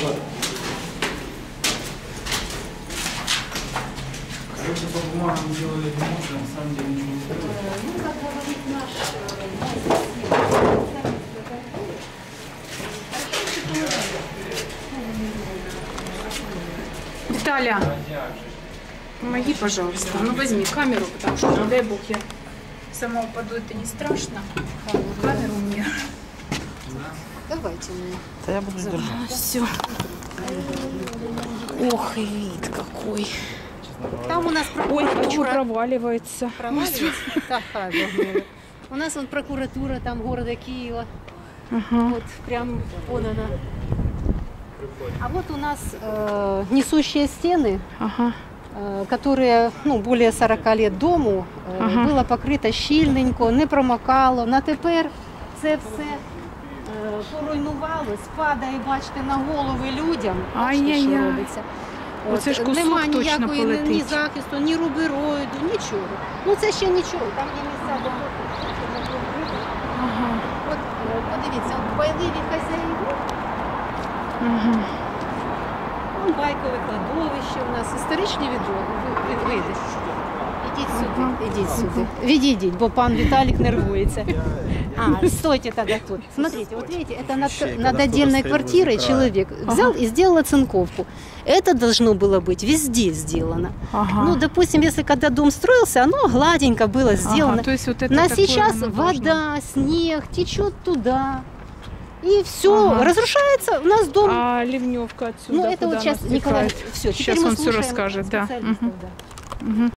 Короче, по бумагам делали ремонт, на самом деле ничего не сделали. Ну, как говорит наш Виталя, помоги, пожалуйста. Ну возьми камеру, потому что, не дай бог, я сама упаду, это не страшно. Камеру мне. Давайте мне. Да я буду держать. Все. Ох, и вид какой. Там у нас Ой, а что прокуратура. проваливается? Проваливается? Так, загнули. У нас вот прокуратура там города Киева. Ага. Вот прям вон она. А вот у нас несущие стены, Ага. которые более 40 лет дому, Ага. було покрито щільненько, не промокало. На тепер це все поруйнувалось, падає, бачите, на голови людям. Бачите, що Ай-яй-яй. робиться. Оце ж кусок Нема точно ніякої полетить. ні захисту, ні рубероїду, нічого. Ну це ще нічого, там є місця, де Ага. от подивіться, от байливі хазяїни. Ага. Вон байкове кладовище у нас, історичні види. Ідіть сюди, ідіть сюди. Відійдіть, бо пан Віталік нервується. Стойте тогда тут. Смотрите, вот видите, это над отдельной квартирой человек взял и сделал оцинковку. Это должно было быть везде сделано. Ага. Ну, допустим, если когда дом строился, оно гладенько было сделано. Ага, то есть вот это На такое сейчас оно вода, снег течет туда. И все, Ага. разрушается. У нас дом. А ливневка отсюда Ну, это куда вот сейчас она Николай. стекает? Все, Сейчас он все расскажет, да. специалистов, Мгм. да. Мгм.